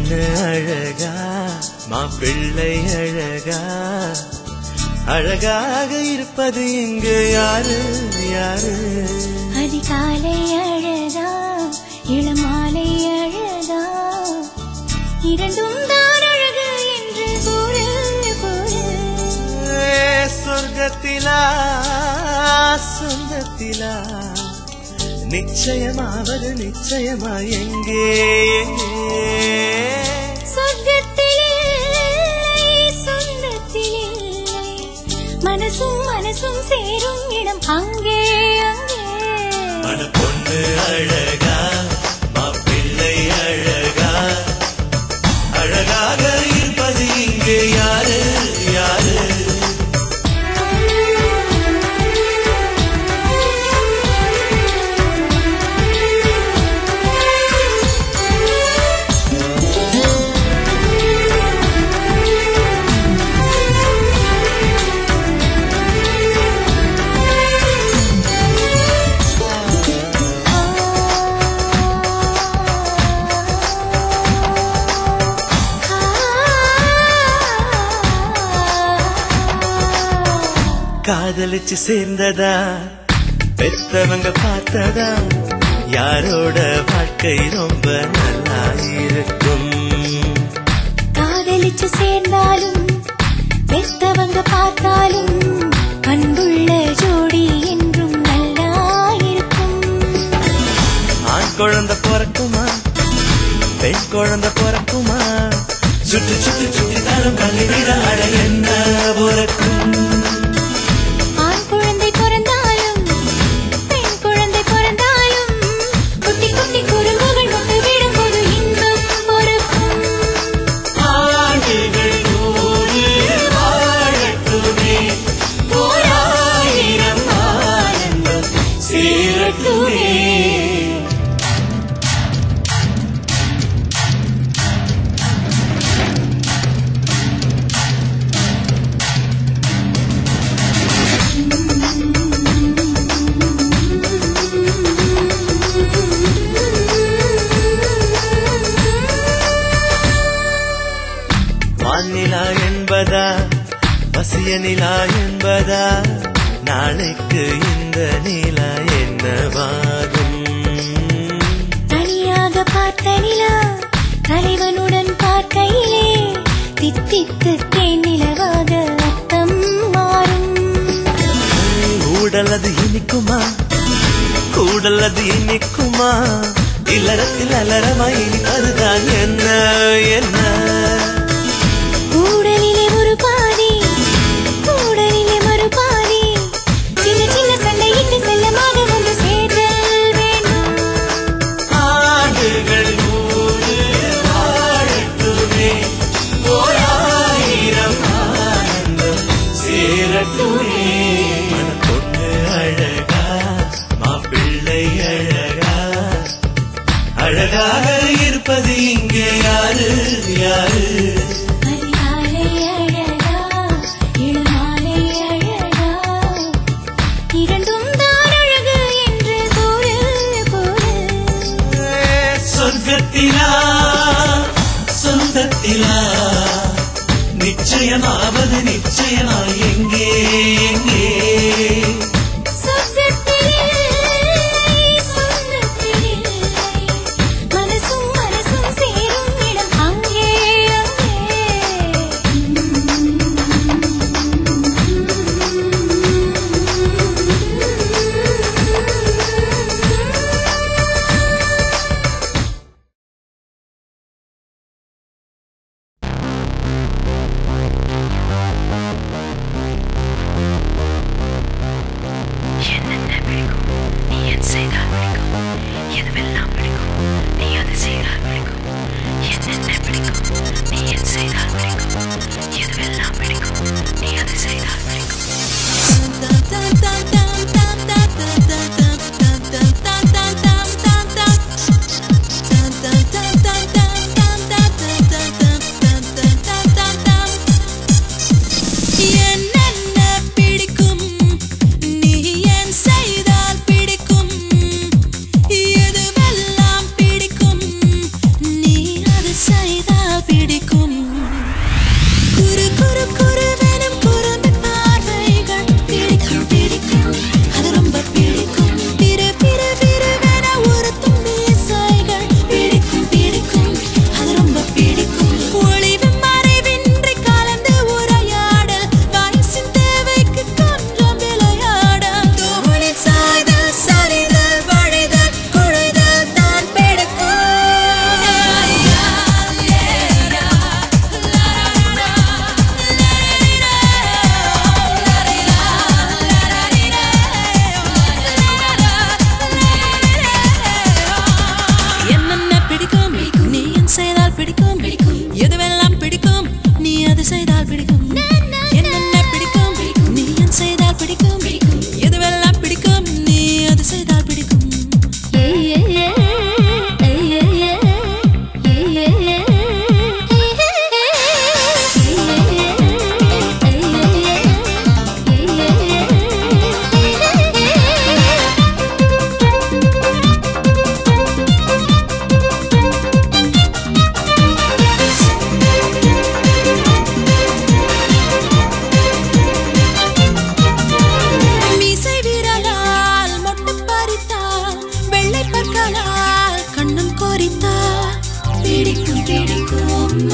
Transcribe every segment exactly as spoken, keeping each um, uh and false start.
பொண்ணு அழகா மாப்பிள்ளை அழகா அழகாக இருப்பது இங்கு யாரு யாரு அதிகாலை அழகா இளமாலை அழகா இரண்டும் தான் அழகு என்று கூறு கூறு சொர்க்கத்திலா சொந்தத்திலா நிச்சயமாவது நிச்சயமா எங்கே சொர்க்கத்திலே சொந்தத்திலே மனசும் மனசும் சேரும் இடம் அங்கே அங்கே மன பொண்ணு அழகா மாப்பிள்ளை அழகா அழகாக இருப்பது இங்கே யாரு யாரு காதலிச்சு சேர்ந்ததா பெத்தவங்க பார்த்ததா யாரோட வாழ்க்கை ரொம்ப நல்லா இருக்கும் காதலிச்சு சேர்ந்தாலும் பெத்தவங்க பார்த்தாலும் அன்புள்ள ஜோடி என்றும் நல்லா இருக்கும் ஆண் குழந்தை பிறக்குமா பெண் குழந்தை பிறக்குமா சுற்றி சுற்றி சுற்றி தரம் பண்ணிவிட அழ என்ன பிறக்கும் வானிலா என்பதா வசிய நிலா என்பதா நாளைக்கு இந்த நிலா என்னவாகும் தனியாக பார்த்த நிலா தலைவனுடன் பார்க்கையிலே தித்தித்து தேன் நிலவாக அர்த்தம் மாறும் கூடலது இனிக்குமா கூடலது இனிக்குமா இல்லறத்தில் அலறமா இனிப்பதுதான் என்ன என்ன கூடலிலே ஒரு பாதி கூடலிலே மறு பாதி சின்ன சின்ன சண்டையிட்டு செல்லமாக ஒன்று சேர்த்தல் வேண்டும் ஆண்டுகள் நூறு வாழட்டுமே ஓராயிரம் ஆனந்தம் சேரட்டுமே மன பொண்ணு அழகா மாப்பிள்ளை அழகா அழகாக இருப்பது இங்கே யாரு யாரு சொர்க்கத்திலா சொந்தத்திலா நிச்சயமாவது நிச்சயமா எங்கே எங்கே மனசும் மனசும் சேரும் இடம் அங்கே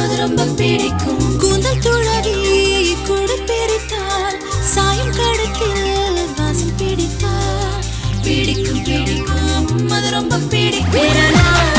அது ரொம்ப பிடிக்கும். கூந்தல் துளவி கூடு பிரித்தால் சாயம் கடத்தில் வாசம் பிடித்தால் பிடிக்கும் பிடிக்கும் அது ரொம்ப பிடிக்கும்.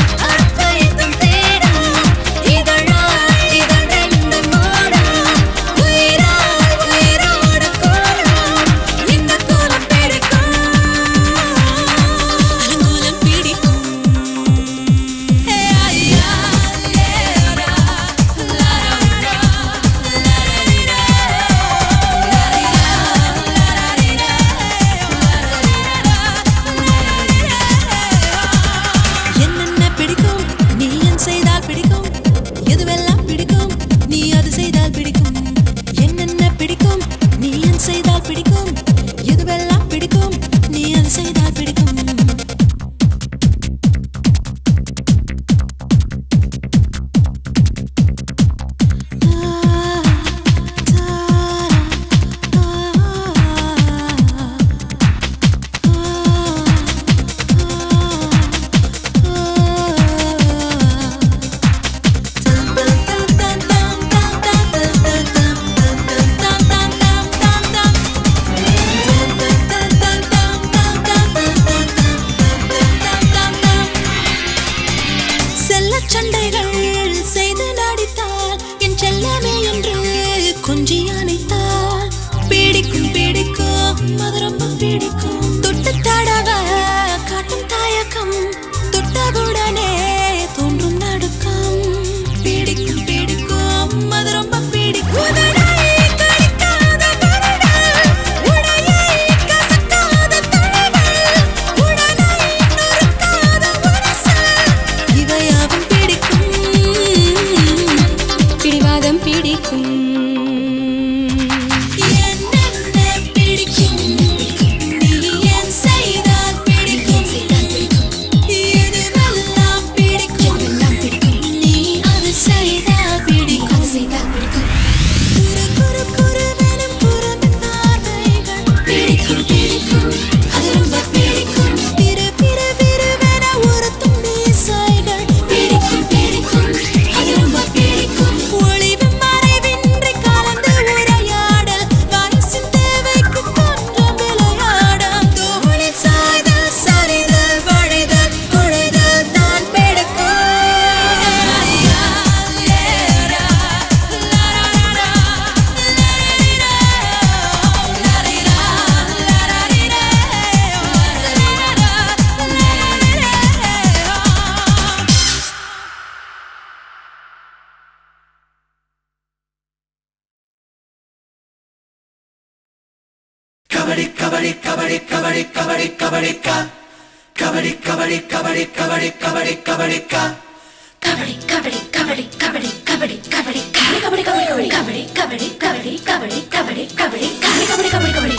Kabaddi kabaddi kabaddi kabaddi kabaddi kabaddi ka kabaddi kabaddi kabaddi kabaddi kabaddi kabaddi ka kabaddi kabaddi kabaddi kabaddi kabaddi kabaddi kabaddi kabaddi kabaddi kabaddi kabaddi kabaddi kabaddi kabaddi kabaddi kabaddi kabaddi kabaddi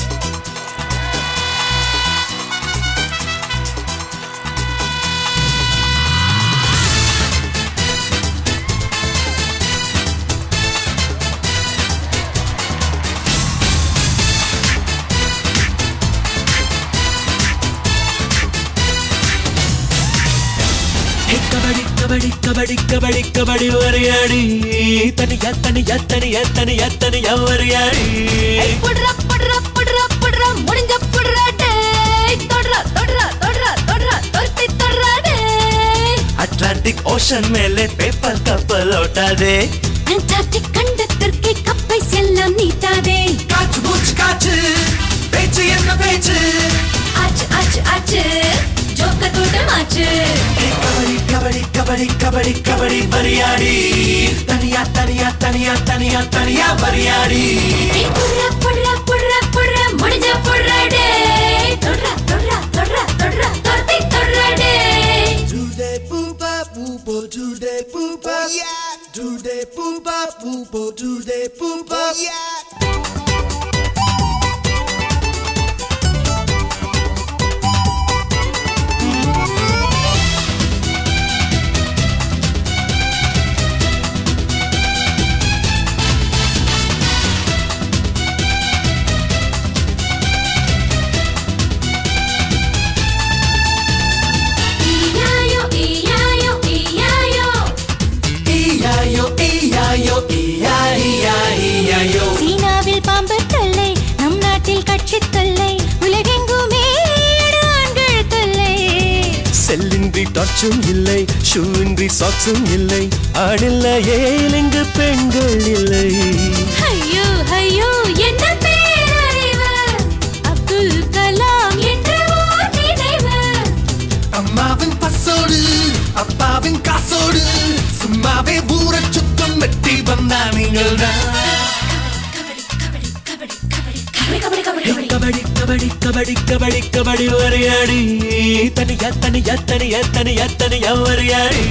kabadi kabadi kabadi kabadi variyadi taniya taniya taniya taniya taniya variyadi hey pudra pudra pudra pudra mudinja pudra dey todra todra todra todra torti todra dey Atlantic Ocean mele paper cup lota de Antarctic kandathirke kappai sellam neeta de kachu buch kachu pechu enna pechu ach ach ach joke kodamachu kabadi kabadi kabadi kabadi variyadi taniya taniya taniya taniya taniya variyadi hey pudra pudra pudra pudra mudinja pudra dey todra todra todra todra torti todra dey do de poopa poopo do de poopa yeah do de poopa poopo do de poopa yeah E I O இன்றி டார்ச்சும் இல்லை, shoe இன்றி சாக்ஸும் இல்லை, ஆணில்லையே இங்கு பெண்கள் இல்லை. ஐயோ ஐயோ என்ன பேரறிவு, அப்துல் கலாம் என்ற ஓர் நினைவு. அம்மாவின் பசோடு அப்பாவின் காசோடு சும்மாவே ஊர சுத்தம் வெட்டி வந்தா நீங்கள் கபடி கபடி கபடி கபடி கபடி வரையாடி தனியா தனியா தனியா தனியா தனியா வரையாடி.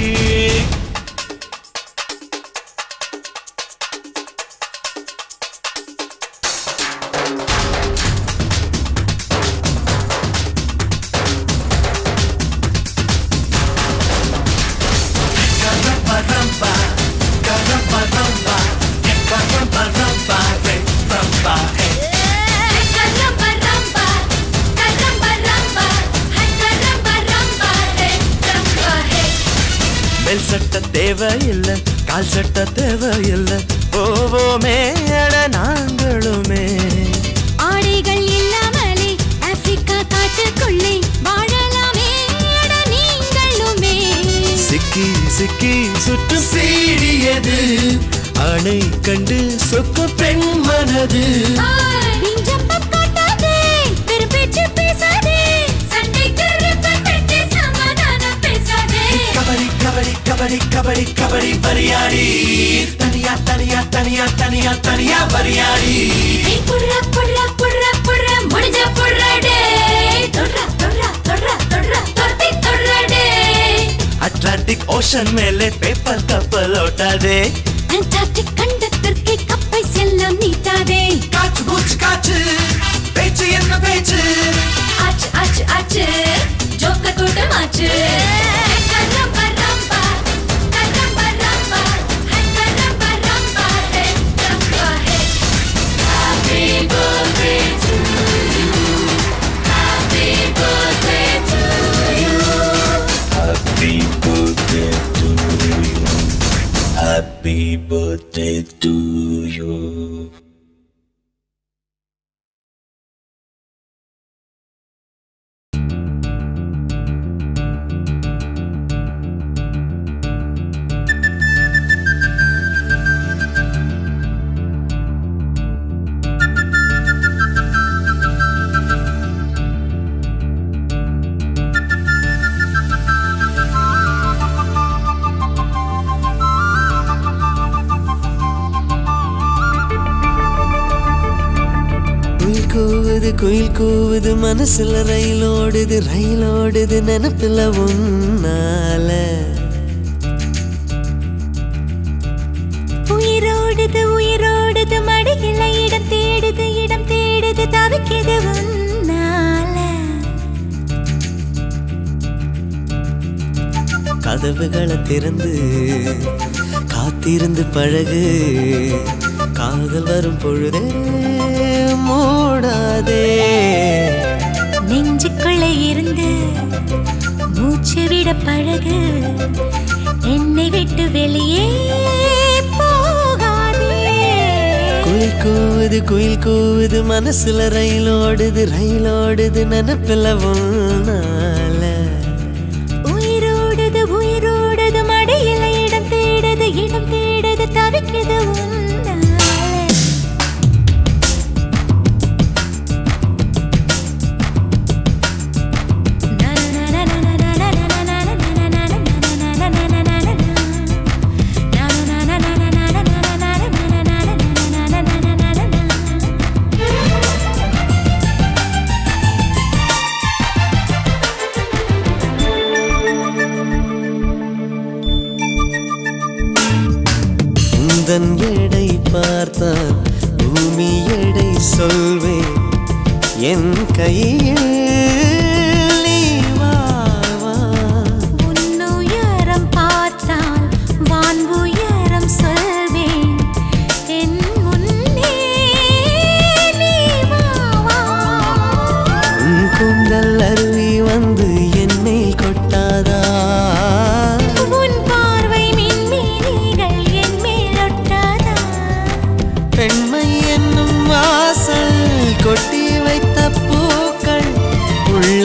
மேல் சட்ட தேவையில்லை, கால் சட்ட தேவையில்லை, போவோமே அட நாங்களுமே. ஆடைகள் இல்லாமலே ஆப்பிரிக்கா காட்டுக்குள்ளே வாழலாமே அட நீங்களுமே. சிக்கி சிக்கி சுற்றும் சீடியது, ஆணை கண்டு சொக்கு பெண் மனது. கபடி கபடி கபடி வரியாடி தனியா தனியா தனியா தனியா தனியா வரியாடி. புடுறா புடுறா புடுறா புடுறா முடிஞ்ச புடுறாடே, தொடுறா தொடுறா தொடுறா தொடுறா தொடுத்தி தொடுறாடே. அட்லாண்டிக் ஓஷன் மேலே பேப்பர் கப்பல் ஓட்டாதே, அண்டார்டிக் கண்டத்திற்கு கப்பை செல்லம் நீட்டாதே. காற்று மூச்சு காற்று பேச்சு என்ன பேச்சு, ஆச்சு ஆச்சு ஆச்சு ஜோக்க கூட்டமாச்சு. Happy birthday to you. கூவுது குயில் கூவுது மனசுல ரயிலோடுது ரயிலோடுது நினப்பில உன்னால. உயிரோடுது உயிரோடுது மடியில இடம் தேடுது இடம் தேடுது தவிக்குது உன்னால. கதவுகளை திறந்து காத்திருந்து பழகு, காதல் வரும் பொழுதே மூடாதே. நெஞ்சுக்குள்ள இருந்து மூச்சு விட பழகு, என்னை விட்டு வெளியே போகாதே. குயில் கூவுது குயில் கூவுது மனசுல ரயிலோடுது ரயிலோடுது நினப்பில உன்னால. உயிரோடுது உயிரோடுது மடியில இடம் தேடுது இடம் தேடுது தவிக்குது உன்னால. உந்தன் எடை பார்த்தால் பூமி எடை சொல்வேன், என் கையில் நீ வா வா. உன்னுயரம் பார்த்தால் வான் உயரம் சொல்வேன், என் முன்னே நீ வா வா. உன் கூந்தல் அருவி வந்து என் மேல் கொட்டாதா, உன் பார்வை மின்மினிகள் என் மேல் ஒட்டாதா. பெண்மை என்னும் வாசல் கொட்டி வைத்த பூக்கள் உள்ள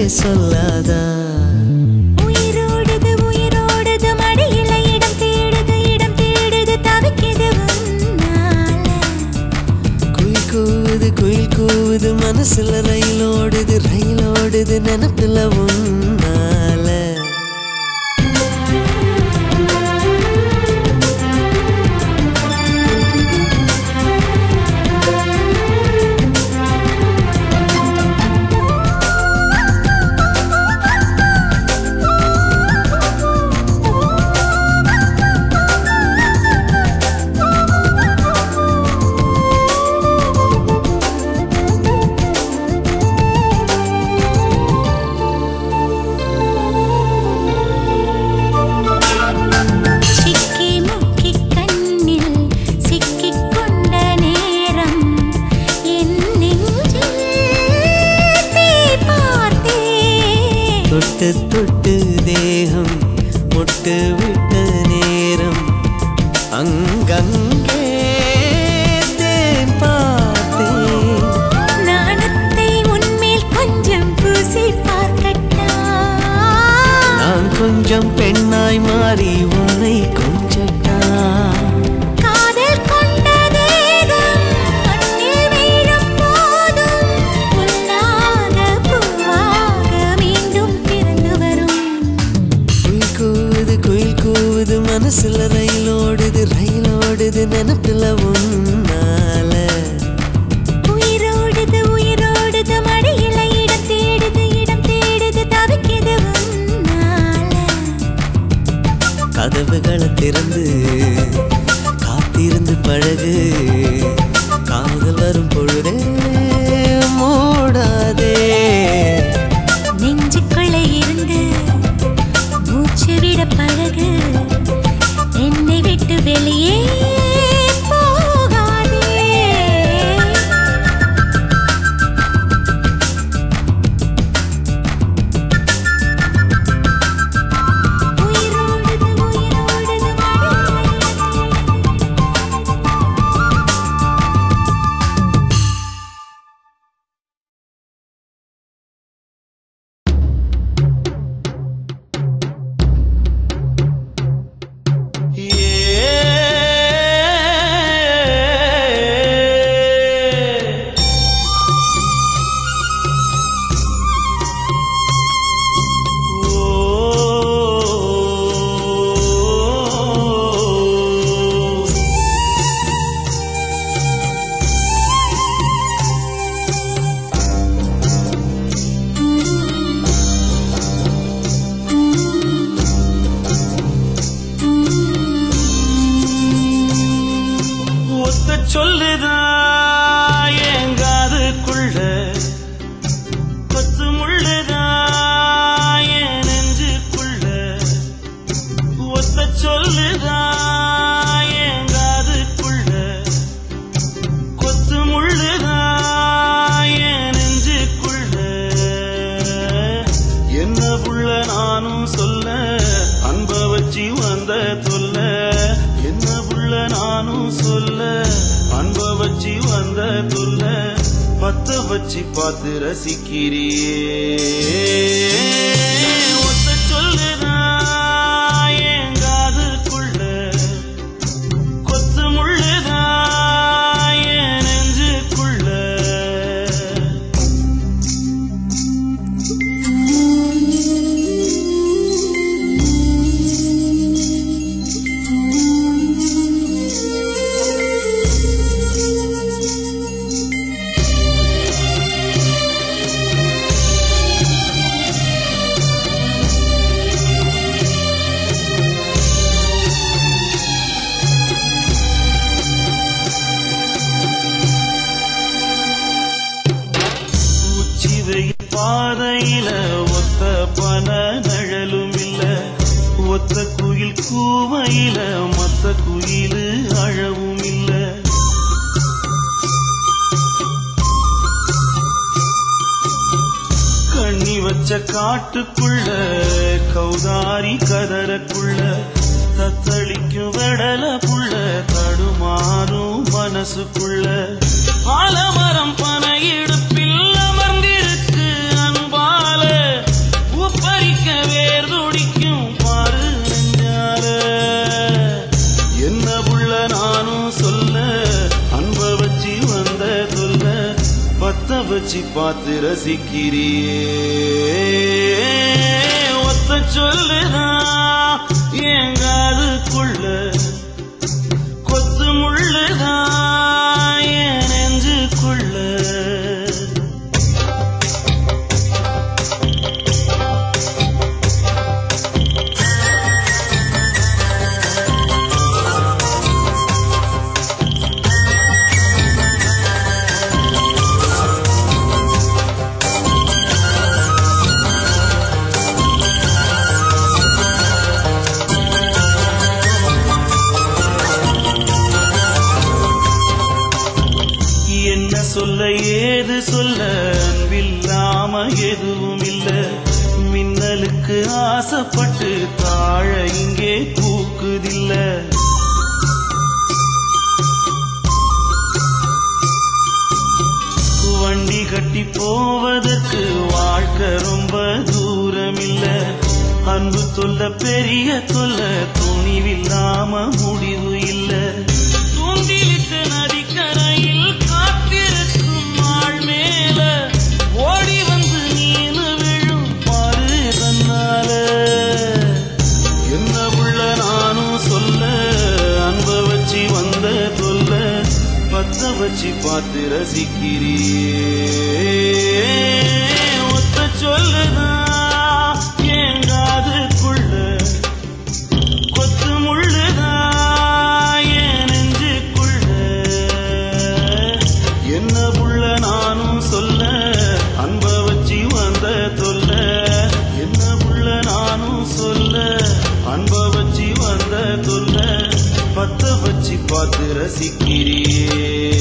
சொல்லாதா உயிரோடுது உயிரோடுது மடியில இடம் தேடுது இடம் தேடுது தவிக்குது உன்னால குயில் கூவுது குயில் கூவுது மனசுல ரயிலோடுது ரயிலோடுது நினப்புல உன்னால தொட்டு தொட்டு தேகம் முட்டு விட்ட நேரம் அங்கங்கே தேன் பார்த்தேன் நாணத்தை உன்மேல் கொஞ்சம் பூசி பார்க்கட்டா நான் கொஞ்சம் பெண்ணாய் மாறி உன்னை கொஞ்சட்டா காதல் கொண்ட தேகம் மண்ணில் வீழும் போதும் பொல்லாத பூவாக மீண்டும் பிறந்து வரும் குயில் கூவுது குயில் கூவுது மனசுல ரயிலோடுது ரயிலோடுது நினப்புல உன்னால உயிரோடுது உயிரோடுது மடியில இடம் தேடுது இடம் தேடுது தவிக்குது உன்னால கதவுகளை திறந்து காத்திருந்து பழகு காதல் வரும் பொழுதே மூடாதே நெஞ்சுக்குள்ள இருந்து மூச்சு விட பழகு என்னை விட்டு வெளியே போகாதே உயிரோடுது உயிரோடுது சொல்லுதா எங்காதுக்குள்ள கொத்து முள்ளுதா என் நெஞ்சுக்குள்ள ஒத்த சொல்லுதா எங்காதுக்குள்ள கொத்து முள்ளுதா என் நெஞ்சுக்குள்ள என்ன புள்ள நானும் சொல்ல அன்ப வச்சு வந்த தொல்ல என்ன புள்ள நானும் சொல்ல அன்ப வச்சு வந்த தொல்ல பத்த வச்சு பார்த்து ரசிக்கிறியே ஒத்த சொல்லுதா எங்காதுக்குள்ள கொத்து முள்ளுதா என் நெஞ்சுக்குள்ள பாதையில ஒத்த பன நழலும் இல்ல ஒத்த குயில் கூவையில மத்த குயிலு அழவும் இல்ல கண்ணி வச்ச காட்டுக்குள்ள கௌதாரி கதறக்குள்ள தத்தளிக்கும் வெடல புள்ள தடுமாறும் மனசுக்குள்ள ஆலமரம் பனை இடுப்பில் அமர்ந்திருக்கு அன்பால வச்சு பார்த்து ரசிக்கிறியே ஒத்த சொல்லுதான் என் காதுக்குள்ள கொத்து முள்ளுதான் என் நெஞ்சுக்குள்ள சொல்ல ஏது சொல்ல அன்பில்லாம எதுவும் இல்ல மின்னலுக்கு ஆசைப்பட்டு தாழ இங்கே பூக்குதில்ல வண்டி கட்டி போவதற்கு வாழ்க்கை ரொம்ப தூரம் இல்ல அன்பு தொல்ல பெரிய தொல்ல துணிவில்லாம முடிவு இல்ல தூண்டிலிட்டு நதிக்கரையில் மேல ஓடி வந்து நீனு விழும் பாரு தன்னால என்ன உள்ள நானும் சொல்ல அன்ப வச்சு வந்த தொல்ல பத்த வச்சு பார்த்து ரசிக்கிறியே ஒத்த சொல்லுதான் என் காதுக்குள்ள கொத்து முள்ளுதான் என் நெஞ்சுக்குள்ள என்ன புள்ள நானும் சொல்ல அன்ப வச்சு வந்த தொல்ல என்ன புள்ள நானும் சொல்ல அன்ப வச்சு வந்த தொல்ல பத்த வச்சு பார்த்து ரசிக்கிறியே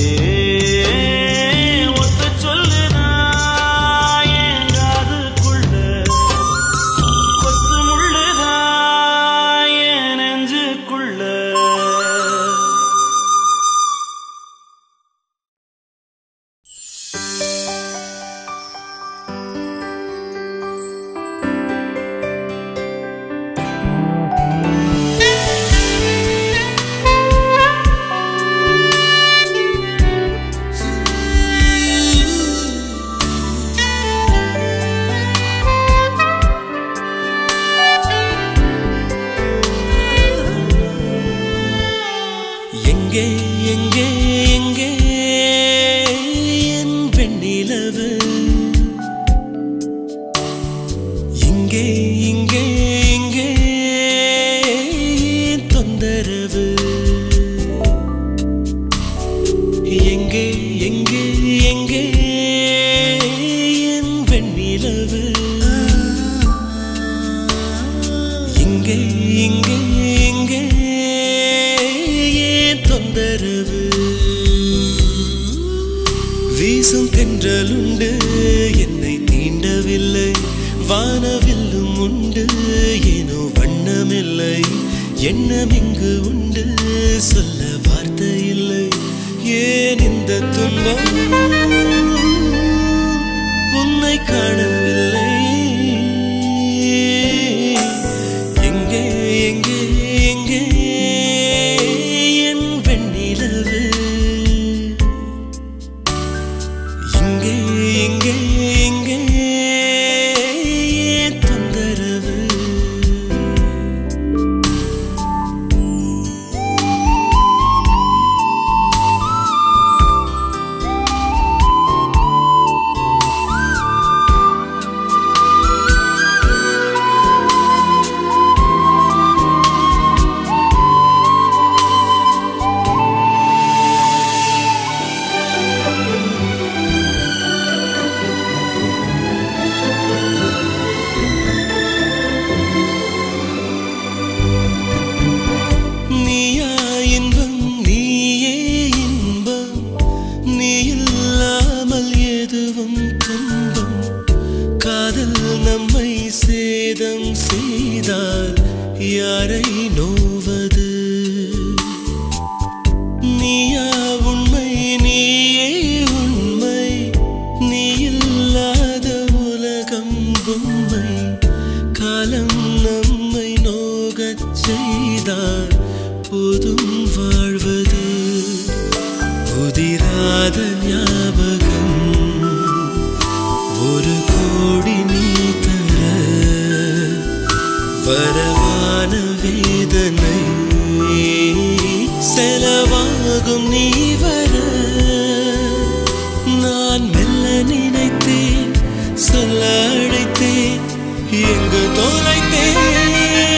ஒத்த சொல்லுதான் என் காதுக்குள்ள கொத்து முள்ளுதான் என் நெஞ்சுக்குள்ள வீசும் தென்றலுண்டு என்னை தீண்டவில்லை வானவில்லும் உண்டு ஏனோ வண்ணமில்லை எண்ணம் இங்கு உண்டு சொல்ல வார்த்தை இல்லை ஏன் இந்த துன்பம் உன்னை காணவில்லை எங்கே எங்கே எங்கே என் வெண்ணிலவு இங்கே இங்கே இங்கே தொந்தரவு யாரை நோவது நீயா உண்மை நீயே உண்மை நீ இல்லாத உலகம் பொம்மை காலம் நம்மை நோகச் செய்தால் போதும் வாழ்வது புதிராத ஞாபகம் ஆகும் நீ வர நான் மெல்ல நினைத்தேன் சொல்ல அழைத்தேன் எங்கு தொலைத்தேன்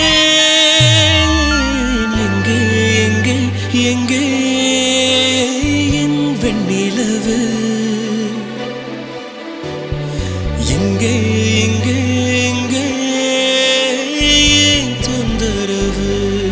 எங்கே எங்கே எங்கே என் வெண்ணிலவு எங்கே எங்கே எங்கே என் தொந்தரவு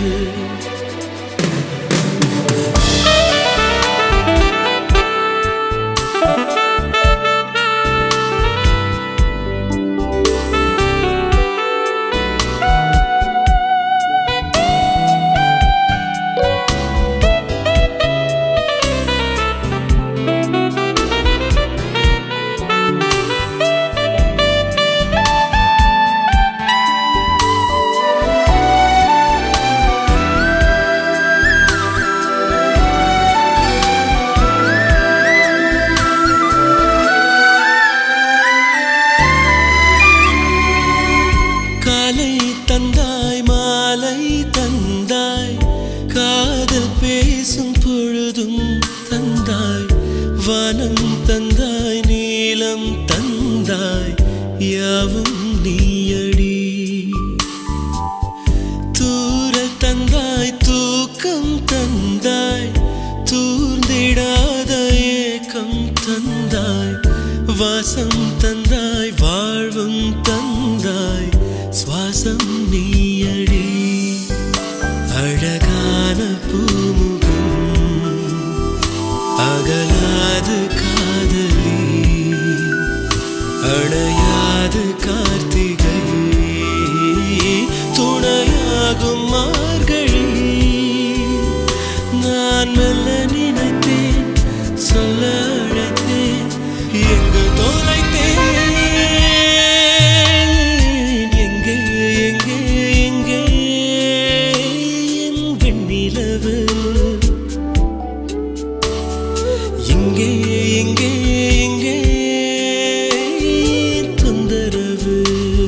தந்தாய் மாலை தந்தாய் காதல் பேசும் பொழுதும் தந்தாய் வானம் தந்தாய் நீலம் தந்தாய் யாவும் நீயடி தூரல் தந்தாய் தூக்கம் தந்தாய் தூர்ந்திடாத ஏக்கம் தந்தாய் வாசம் தந்தாய் வாழ்வும் தந்தாய் சுவாசம் நீயடி அழகான பூமுகம் அகலாது காதலி அணையாது கார்த்திகை துணையாகும் மார்கழி நான் மெல்ல நினைத்தேன் சொல்ல அழைத்தேன் எங்கு தொலைத்தேன் எங்கே எங்கே எங்கே தொந்தரவு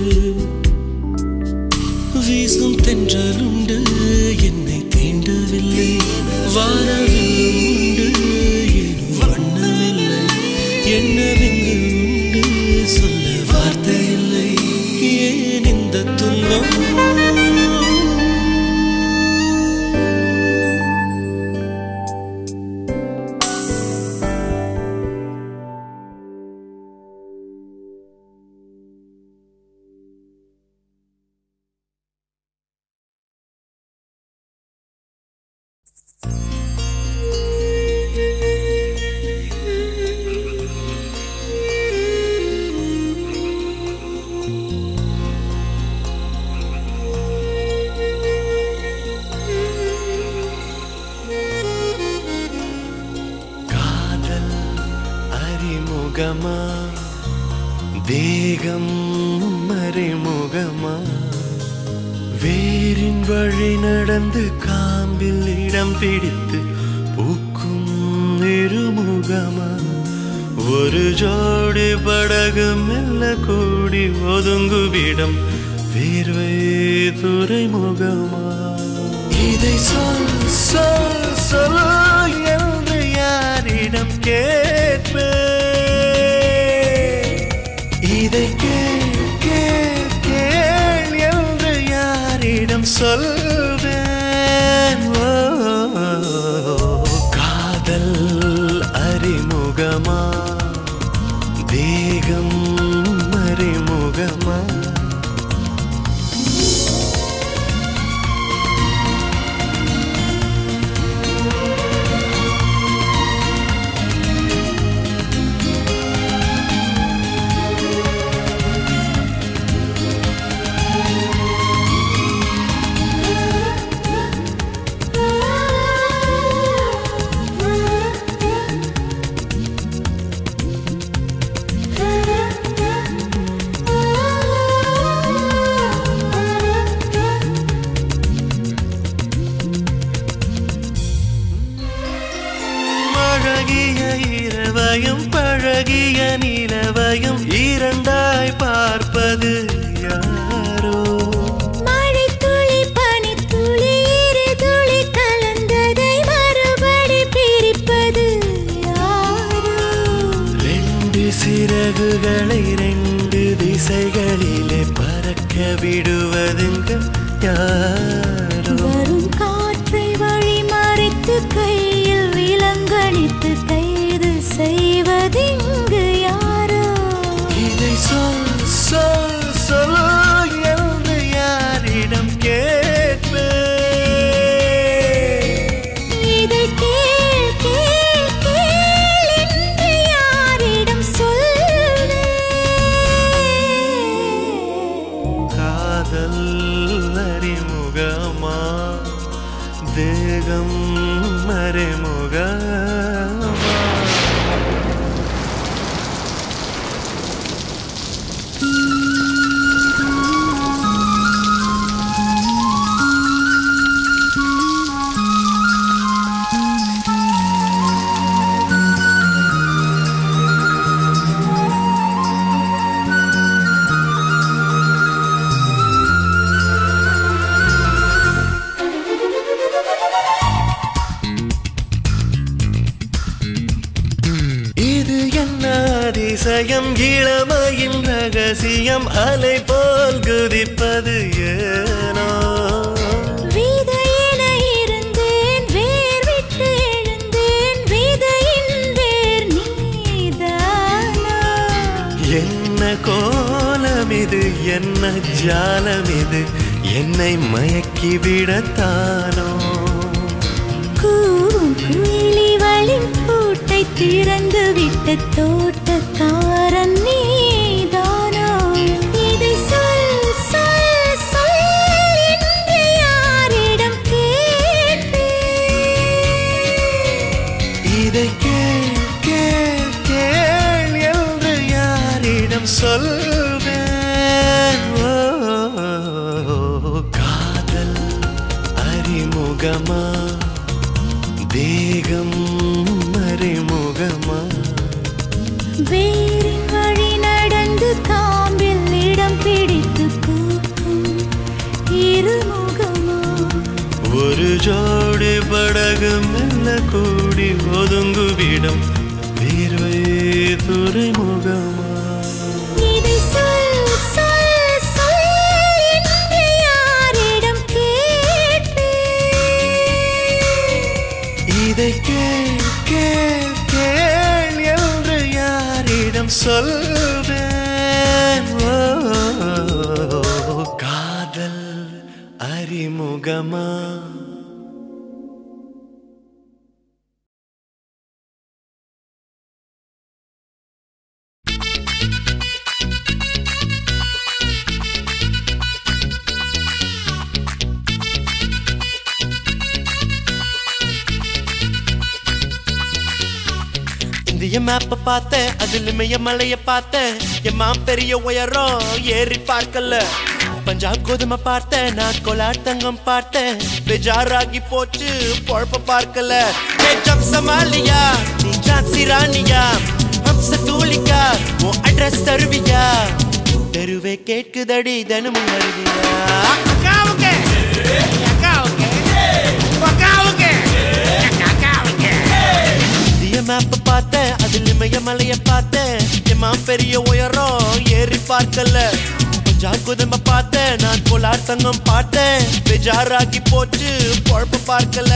வீசும் தென்றலுண்டு என்னை தீண்டவில்லை வாரவில் உண்டு ஏனும் வண்ணமில்லை என்னவெங்கு உண்டு சொல்ல வார்த்தை இல்லை ஏன் இந்த துன்பம் அறிமுகமா தேகம் மறைமுகமா வேரின் வழி நடந்து காம்பில் இடம் பிடித்து பூக்கும் இருமுகமா ஒரு ஜோடி படகு மெல்ல கூடி ஒதுங்குவிடம் வேர்வை துறைமுகமா இதை சொல் சொல் சொல் என்று யாரிடம் கேட்பேன் இதை கேள் கேள் கேள் என்று யாரிடம் சொல்வேன் காதல் அறிமுகமா தேகம் மறைமுகமா திசைகளிலே பறக்க விடுவதுங்க யாரோ வரும் காற்றை வழி மறைத்து கையில் விலங்கடித்து கைது செய்வதிங்கு யாரோ இதை சொல் சொல் சொல் என்று யாரிடம் கேட்பேன் இதை கேள் கேள் கேள் என்று யாரிடம் சொல்வேன் காதல் அறிமுகமா தேகம் மறைமுகமா அதிசயம் இளமையின் ரகசியம் அலை போல் குதிப்பது ஏனோ விதையென இருந்தேன் வேர் விட்டு எழுந்தேன் விதையின் வேர் நீதானா என்ன கோலம் இது என்ன ஜாலம் இது என்னை மயக்கி விடத்தானோ கூவும் குயிலிவளின் கூட்டை திறந்து விட்ட தோட்டக்காரன் நீதானோ இதை சொல் சொல் சொல் என்று யாரிடம் கேட்பேன் இதை கேள் கேள் கேள் என்று யாரிடம் சொல்வேன் ஓ, காதல் அறிமுகமா தேகம் மறைமுகமா வேரின் வழி நடந்து காம்பில் இடம் பிடித்து பூக்கும் இருமுகமா ஒரு ஜோடி படகு மெல்ல கூடி ஒதுங்குவிடம் வேர்வை துறைமுகமா இதை சொல் சொல் சொல் என்று யாரிடம் கேட்பேன் இதை கேள் கேள் கேள் என்று யாரிடம் சொல்வேன் ஓ, காதல் அறிமுகமா இந்திய மேப்ப பார்த்தேன் அதுல மைய மலைய பார்த்தேன் என் மா பெரிய உயரம் ஏறி பார்க்கல பஞ்சாப் கோதுமை பார்த்தேன் நான் கோலார் தங்கம் பார்த்தேன் பெஜாராகி போச்சு பொழப்ப பார்க்கல ஜப் சமாலியா நீ ஜான்சி ராணியா ஹம்ச தூளிக்கா உன் அட்ரஸ் தருவியா தெருவே கேட்குதடி தினமும் வருவியா அக்காவுக்கு அக்காவுக்கு அக்காவுக்கு மேப்ப பார்த்தேன் அதுல மைய மலைய பார்த்தேன் என் மா பெரிய உயரம் ஏறி பார்க்கல பஞ்சாப் கோதுமை பார்த்தேன் நான் கோலார் தங்கம் பார்த்தேன் பெஜாராகி போச்சு பொழப்ப பார்க்கல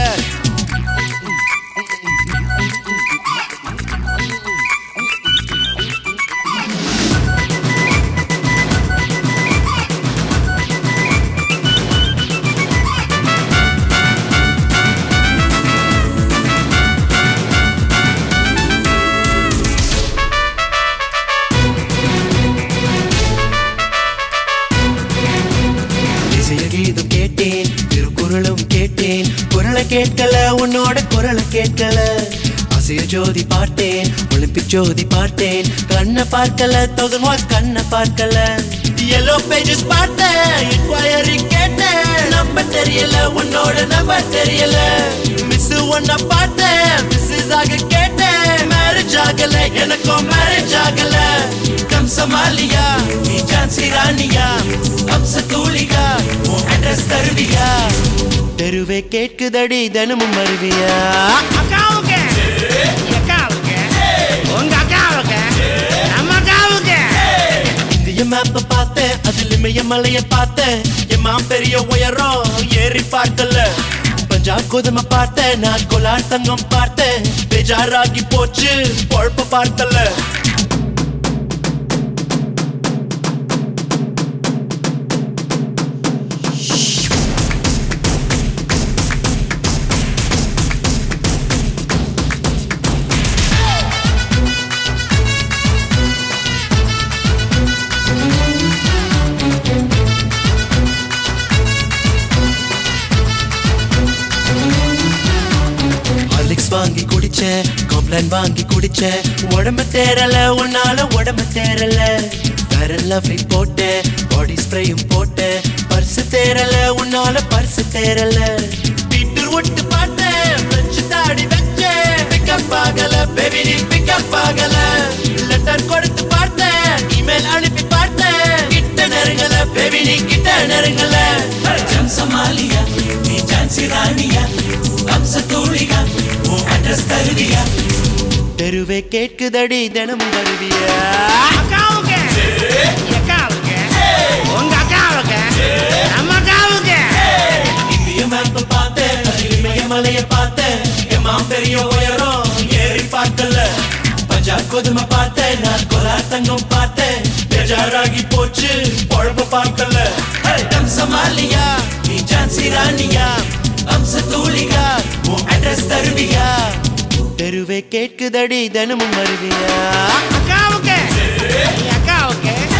கீதம் கேட்டேன் திருக்குறளும் கேட்டேன் குரலை கேட்கல உன்னோட குரலை கேட்கல ஆசிய ஜோதி பார்த்தேன் ஒலிம்பிக் ஜோதி பார்த்தேன் கண்ணை பார்க்கல தௌசண்ட் வாட்ஸ் கண்ணை பார்க்கல yellow pages பார்த்தேன் inquiry கேட்டேன் நம்பர் தெரியல உன்னோட நம்பர் தெரியல மிஸ் ஒன்ன பார்த்தேன் மிஸ்ஸஸ் ஆக கேட்டேன் மேரேஜ் ஆகல எனக்கும் மேரேஜ் ஆகல கம் சமாலியா நீ ஜான்சி ராணியா ஹம்ச தூளிகா உன் அட்ரஸ் தருவியா தெருவே கேட்குதடி தினமும் வருவியா அக்காவுக்கு அக்காவுக்கு உங்க அக்காவுக்கு நம்ம அக்காவுக்கு இந்திய இந்திய மேப்ப பார்த்தேன் அதில் இமயமலைய பார்த்தேன் என் மாம் பெரிய உயரம் ஏறி பார்க்கல பஞ்சாப் கோதுமை பார்த்தேன் நான் கோலார் தங்கம் பார்த்தேன் பேஜாராகி போச்சு பொழப்ப பார்த்தல வாங்கி குடிச்சேன் காம்ப்ளான் வாங்கி குடிச்சேன் உடம்பு தேரல உன்னால உடம்பு தேரல வேற லவ்லி போட்டேன் பாடி ஸ்ப்ரேயும் போட்டேன் பர்ஸ் தேரல உன்னால பர்ஸ் தேரல பீட்டர் விட்டு பார்த்தேன் பிரெஞ்சு தாடி வச்சேன் பிக்கப் ஆகல பேபி நீ பிக்கப் ஆகல லெட்டர் கொடுத்து பார்த்தேன் இமெயில் அனுப்பி பார்த்தேன் கிட்ட நெருங்கல பேபி நீ கிட்ட நெருங்கல ஜம் சமாலியா நீ ஜான்சி ராணியா அம்ச தூளிகா உன் அட்ரஸ் தருவியா தெருவே கேட்குதடி தினமும் வருவியா அக்காவுக்கு அக்காவுக்கு உங்க அக்காவுக்கு நம்ம அக்காவுக்கு இந்திய மேப்ப பார்த்தேன் அதில் இமயமலைய பார்த்தேன் என் மாம் பெரிய உயரம் ஏறி பார்க்கல பஞ்சாப் கோதுமை பார்த்தேன் நான் கோலார் தங்கம் பார்த்தேன் பேஜாராகி போச்சு பொழப்ப பார்க்கல டம் சமாலியா நீ ஜான்சி ராணியா அம்ச தூளிகா உன் அட்ரஸ் தருவியா தெருவே கேட்குதடி தினமும் வருவியா அக்காவுக்கு அக்காவுக்கு